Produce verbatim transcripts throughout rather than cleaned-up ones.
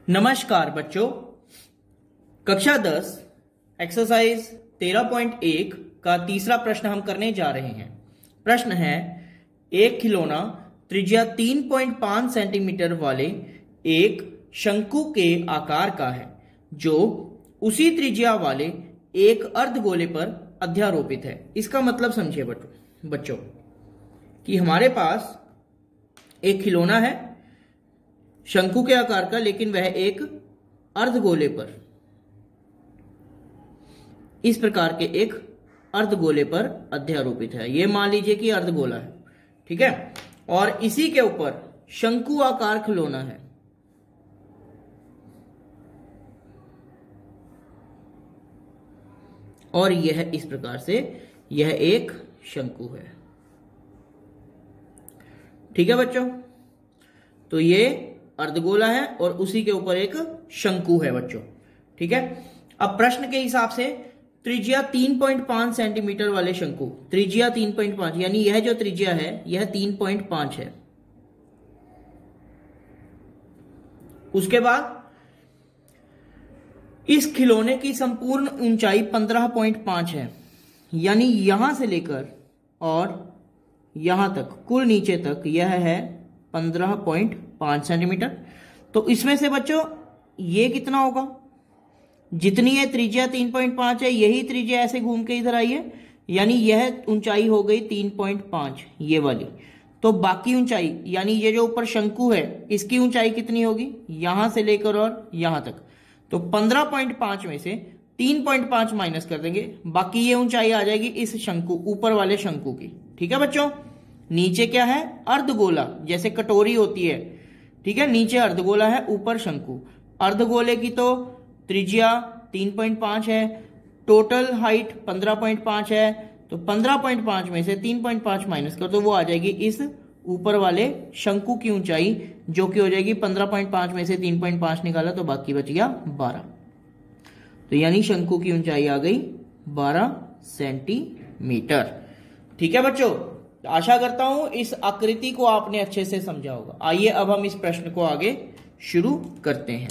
नमस्कार बच्चों, कक्षा दस एक्सरसाइज तेरह पॉइंट एक का तीसरा प्रश्न हम करने जा रहे हैं। प्रश्न है, एक खिलौना त्रिज्या तीन पॉइंट पाँच सेंटीमीटर वाले एक शंकु के आकार का है जो उसी त्रिज्या वाले एक अर्धगोले पर अध्यारोपित है। इसका मतलब समझिए बच्चों कि हमारे पास एक खिलौना है शंकु के आकार का, लेकिन वह एक अर्धगोले पर, इस प्रकार के एक अर्धगोले पर अध्यारोपित है। यह मान लीजिए कि अर्धगोला है, ठीक है, और इसी के ऊपर शंकु आकार खिलौना है। और यह इस प्रकार से यह एक शंकु है। ठीक है बच्चों, तो ये अर्धगोला है और उसी के ऊपर एक शंकु है बच्चों। ठीक है, अब प्रश्न के हिसाब से त्रिज्या तीन पॉइंट पाँच सेंटीमीटर वाले शंकु, त्रिज्या तीन पॉइंट पाँच, यानी यह जो त्रिज्या है यह तीन पॉइंट पाँच है। उसके बाद इस खिलौने की संपूर्ण ऊंचाई पंद्रह पॉइंट पाँच है, यानी यहां से लेकर और यहां तक कुल नीचे तक यह है पंद्रह पॉइंट पाँच सेंटीमीटर। तो इसमें से बच्चों ये कितना होगा, जितनी ये त्रिज्या तीन पॉइंट पाँच है यही त्रिज्या ऐसे घूम के इधर आई है, यानी यह ऊंचाई हो गई तीन पॉइंट पाँच ये वाली। तो बाकी ऊंचाई यानी ये जो ऊपर शंकु है इसकी ऊंचाई कितनी होगी, यहां से लेकर और यहां तक। तो पंद्रह पॉइंट पाँच में से तीन पॉइंट पाँच माइनस कर देंगे, बाकी ये ऊंचाई आ जाएगी इस शंकु, ऊपर वाले शंकु की। ठीक है बच्चों, नीचे क्या है, अर्धगोला, जैसे कटोरी होती है। ठीक है, नीचे अर्धगोला है, ऊपर शंकु। अर्धगोले की तो त्रिज्या तीन पॉइंट पाँच है, टोटल हाइट पंद्रह पॉइंट पाँच है, तो पंद्रह पॉइंट पाँच में से तीन पॉइंट पाँच माइनस कर तो वो आ जाएगी इस ऊपर वाले शंकु की ऊंचाई, जो कि हो जाएगी पंद्रह पॉइंट पाँच में से तीन पॉइंट पाँच निकाला तो बाकी बच गया बारह। तो यानी शंकु की ऊंचाई आ गई बारह सेंटीमीटर। ठीक है बच्चों, आशा करता हूं इस आकृति को आपने अच्छे से समझा होगा। आइए अब हम इस प्रश्न को आगे शुरू करते हैं।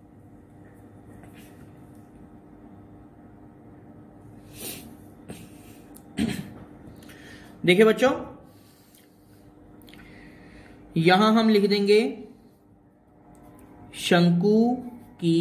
देखिए बच्चों, यहां हम लिख देंगे शंकु की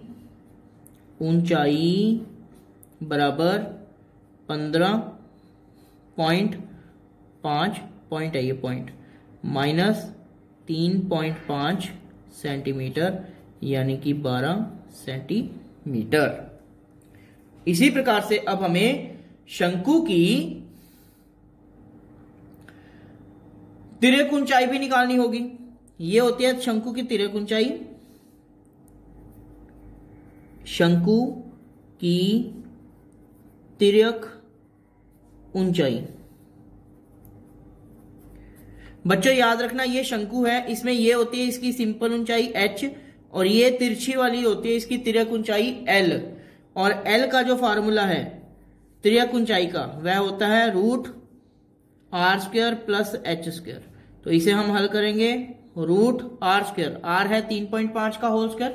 ऊंचाई बराबर पंद्रह पॉइंट पाँच पॉइंट है ये पॉइंट माइनस तीन पॉइंट पाँच सेंटीमीटर, यानी कि बारह सेंटीमीटर। इसी प्रकार से अब हमें शंकु की तिर्यक ऊंचाई भी निकालनी होगी। ये होती है शंकु की तिर्यक ऊंचाई, शंकु की तिर्यक ऊंचाई। बच्चों याद रखना, ये शंकु है, इसमें ये होती है इसकी सिंपल ऊंचाई h, और ये तिरछी वाली होती है इसकी तिर्यक ऊंचाई l। और l का जो फार्मूला है तिर्यक ऊंचाई का वह होता है root R square plus H square. तो इसे हम हल करेंगे, रूट आर स्क्वायर, आर है तीन पॉइंट पाँच का होल स्क्वायर,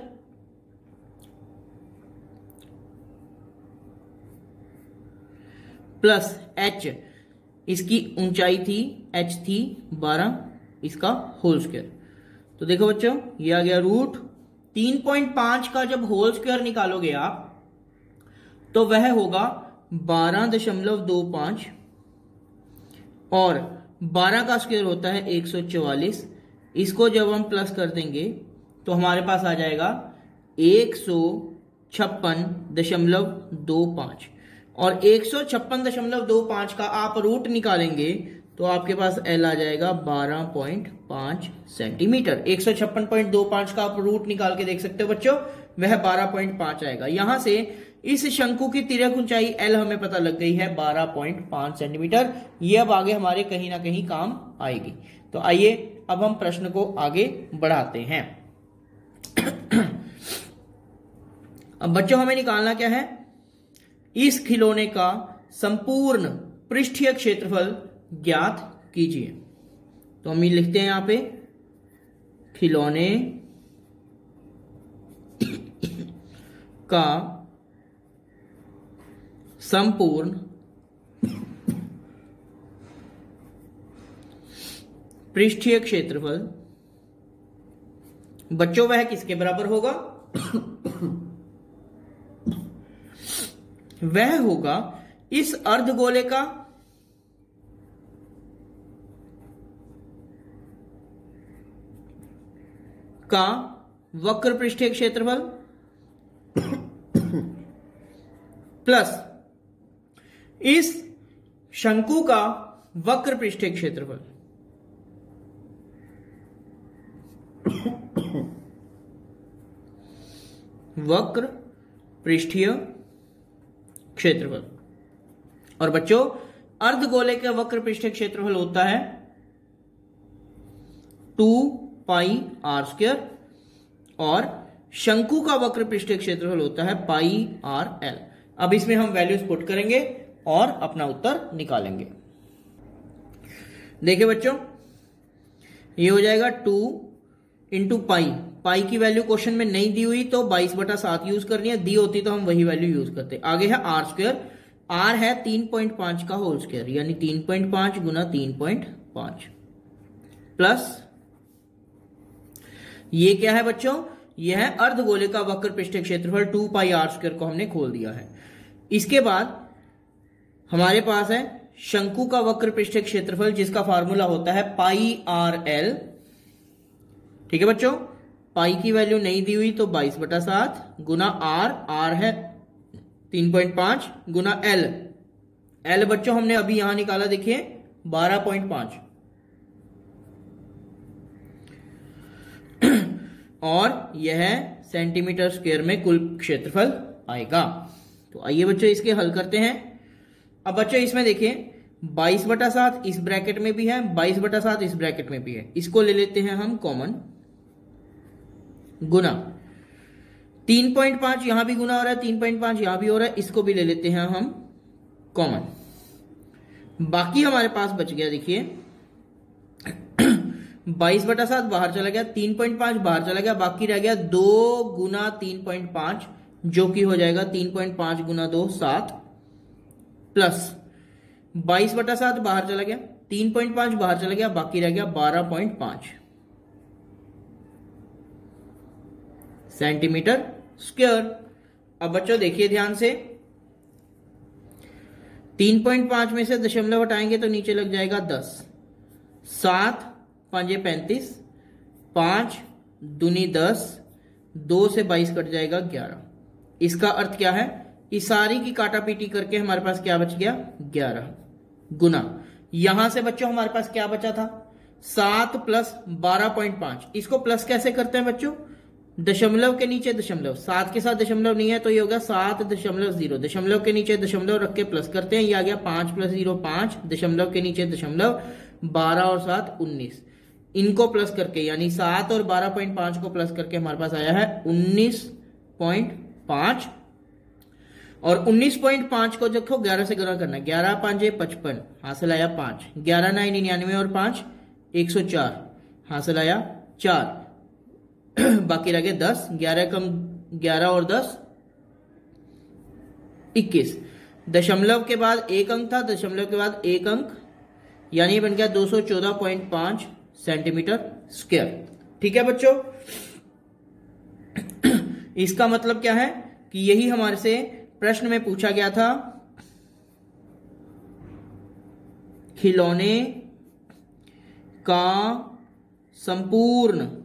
प्लस h, इसकी ऊंचाई थी h थी बारह, इसका होल स्क्वायर। तो देखो बच्चों ये आ गया रूट तीन पॉइंट पाँच का जब होल स्क्वायर निकालोगे आप तो वह होगा बारह दशमलव दो पाँच, और बारह का स्क्वायर होता है एक सौ चौवालीस। इसको जब हम प्लस कर देंगे तो हमारे पास आ जाएगा एक सौ छप्पन दशमलव दो पाँच, और एक सौ छप्पन दशमलव दो पाँच का आप रूट निकालेंगे तो आपके पास एल आ जाएगा बारह पॉइंट पाँच सेंटीमीटर। एक सौ छप्पन पॉइंट दो पाँच का आप रूट निकाल के देख सकते हो बच्चों, वह बारह पॉइंट पाँच आएगा। यहां से इस शंकु की तिर्यक ऊंचाई एल हमें पता लग गई है बारह पॉइंट पाँच सेंटीमीटर। ये अब आगे हमारे कहीं ना कहीं काम आएगी। तो आइए अब हम प्रश्न को आगे बढ़ाते हैं। अब बच्चों हमें निकालना क्या है, इस खिलौने का संपूर्ण पृष्ठीय क्षेत्रफल ज्ञात कीजिए। तो हम ये लिखते हैं यहां पे खिलौने का संपूर्ण पृष्ठीय क्षेत्रफल, बच्चों वह किसके बराबर होगा? वह होगा इस अर्धगोले का का वक्र पृष्ठीय क्षेत्रफल प्लस इस शंकु का वक्र पृष्ठीय क्षेत्रफल। वक्र पृष्ठीय क्षेत्रफल। और बच्चों अर्धगोले का वक्र पृष्ठीय क्षेत्रफल होता है टू पाई आर स्क्वायर और शंकु का वक्र पृष्ठीय क्षेत्रफल होता है पाई आर एल। अब इसमें हम वैल्यूज पुट करेंगे और अपना उत्तर निकालेंगे। देखिए बच्चों, ये हो जाएगा टू इंटू पाई। पाई की वैल्यू क्वेश्चन में नहीं दी हुई तो बाईस बटा सात यूज करनी है, दी होती तो हम वही वैल्यू यूज करते। आगे है आर स्क्वायर। आर है तीन पॉइंट पांच का होल स्क्वायर यानी तीन पॉइंट पांच गुना तीन पॉइंट पांच प्लस ये क्या है बच्चों? यह है अर्धगोले का वक्र पृष्ठीय क्षेत्रफल टू पाई आर स्क्वायर को हमने खोल दिया है। इसके बाद हमारे पास है शंकु का वक्र पृष्ठीय क्षेत्रफल जिसका फार्मूला होता है पाई आर एल। ठीक है बच्चों, पाई की वैल्यू नहीं दी हुई तो बाईस बटा सात गुना आर, आर है तीन पॉइंट पांच गुना एल। एल बच्चों हमने अभी यहां निकाला, देखिए बारह पॉइंट पांच और यह सेंटीमीटर स्क्वायर में कुल क्षेत्रफल आएगा। तो आइए बच्चों इसके हल करते हैं। अब बच्चों इसमें देखिए बाईस बटा सात इस ब्रैकेट में भी है, बाईस बटा सात इस ब्रैकेट में भी है, इसको ले लेते हैं हम कॉमन गुना तीन पॉइंट पांच यहां भी गुना हो रहा है, तीन पॉइंट पांच यहां भी हो रहा है, इसको भी ले लेते हैं हम कॉमन। बाकी हमारे पास बच गया देखिए बाईस बटा सात बाहर चला गया, तीन पॉइंट पांच बाहर चला गया, बाकी रह गया दो गुना तीन पॉइंट पांच जो कि हो जाएगा तीन पॉइंट पांच गुना दो सात प्लस बाईस बटा सात बाहर चला गया, तीन पॉइंट पांच बाहर चला गया, बाकी रह गया बारह पॉइंट पांच सेंटीमीटर स्क्वायर। अब बच्चों देखिए ध्यान से, तीन पॉइंट पांच में से दशमलव हटाएंगे तो नीचे लग जाएगा दस, सात पांचे पैंतीस, पांच दूनी दस, दो से बाईस कट जाएगा ग्यारह। इसका अर्थ क्या है? इस सारी की काटा पीटी करके हमारे पास क्या बच गया? ग्यारह गुना यहां से बच्चों हमारे पास क्या बचा था? सात प्लस बारह पॉइंट पांच। इसको प्लस कैसे करते हैं बच्चों? दशमलव के नीचे दशमलव, सात के साथ दशमलव नहीं है तो ये होगा सात दशमलव जीरो, दशमलव के नीचे दशमलव रख के प्लस करते हैं, ये आ गया पांच प्लस जीरो पांच, दशमलव के नीचे दशमलव, बारह और सात उन्नीस। इनको प्लस करके यानी सात और बारह पॉइंट पांच को प्लस करके हमारे पास आया है उन्नीस पॉइंट पांच। और उन्नीस पॉइंट पांच को देखो ग्यारह से गुणा करना, ग्यारह पांचे पचपन, हासिल आया पांच, ग्यारह नाइन निन्यानवे और पांच एक सौ चार, हासिल आया चार, बाकी रह गए दस, ग्यारह कम ग्यारह और दस इक्कीस। दशमलव के बाद एक अंक था, दशमलव के बाद एक अंक यानी बन गया दो सौ चौदह पॉइंट पांच सेंटीमीटर स्क्वायर। ठीक है बच्चों, इसका मतलब क्या है कि यही हमारे से प्रश्न में पूछा गया था, खिलौने का संपूर्ण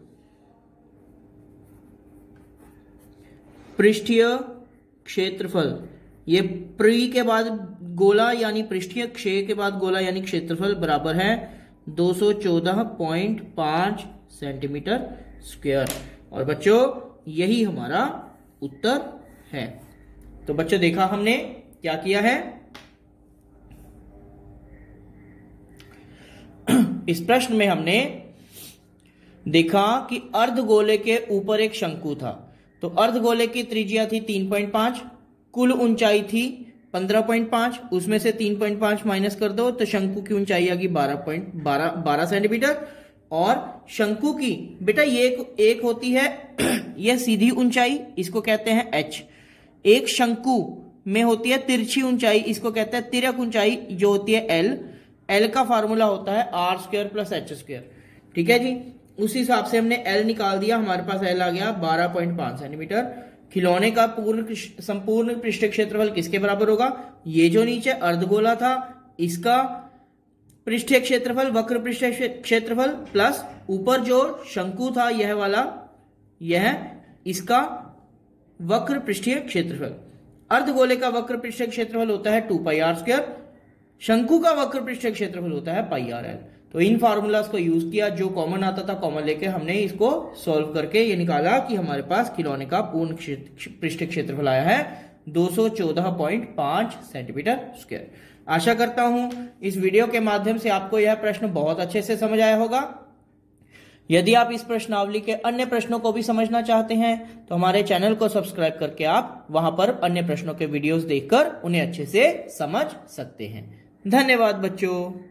पृष्ठीय क्षेत्रफल, ये प्री के बाद गोला यानी पृष्ठीय, क्षय के बाद गोला यानी क्षेत्रफल बराबर है दो सौ चौदह पॉइंट पांच सेंटीमीटर स्क्वायर। और बच्चों यही हमारा उत्तर है। तो बच्चों देखा हमने क्या किया है, इस प्रश्न में हमने देखा कि अर्धगोले के ऊपर एक शंकु था, तो अर्धगोले की त्रिज्या थी तीन पॉइंट पांच, कुल ऊंचाई थी पंद्रह पॉइंट पांच, उसमें से तीन पॉइंट पांच माइनस कर दो तो शंकु की ऊंचाई आ गई बारह पॉइंट बारह बारह सेंटीमीटर। और शंकु की बेटा ये एक, एक होती है यह सीधी ऊंचाई, इसको कहते हैं एच, एक शंकु में होती है तिरछी ऊंचाई, इसको कहते हैं तिर्यक ऊंचाई, जो होती है एल। एल का फार्मूला होता है R square plus H square. ठीक है जी, उस हिसाब से हमने एल निकाल दिया, हमारे पास एल आ गया बारह पॉइंट पांच सेंटीमीटर। खिलौने का पूर्ण संपूर्ण पृष्ठ क्षेत्रफल किसके बराबर होगा? ये जो नीचे अर्धगोला था इसका पृष्ठीय क्षेत्रफल, वक्र पृष्ठीय क्षेत्रफल, प्लस ऊपर जो शंकु था यह वाला, यह इसका वक्र पृष्ठीय क्षेत्रफल। अर्धगोले का वक्र पृष्ठीय क्षेत्रफल होता है टू पाई आर स्क्वायर, शंकु का वक्र पृष्ठीय क्षेत्रफल होता है पाई आर एल। तो इन फार्मूलाज को यूज किया, जो कॉमन आता था कॉमन लेके हमने इसको सॉल्व करके ये निकाला कि हमारे पास खिलौने का पूर्ण पृष्ठीय क्षेत्रफल आया है दो सौ चौदह पॉइंट पांच सेंटीमीटर स्क्वायर। आशा करता हूं इस वीडियो के माध्यम से आपको यह प्रश्न बहुत अच्छे से समझ आया होगा। यदि आप इस प्रश्नावली के अन्य प्रश्नों को भी समझना चाहते हैं तो हमारे चैनल को सब्सक्राइब करके आप वहां पर अन्य प्रश्नों के वीडियोस देखकर उन्हें अच्छे से समझ सकते हैं। धन्यवाद बच्चों।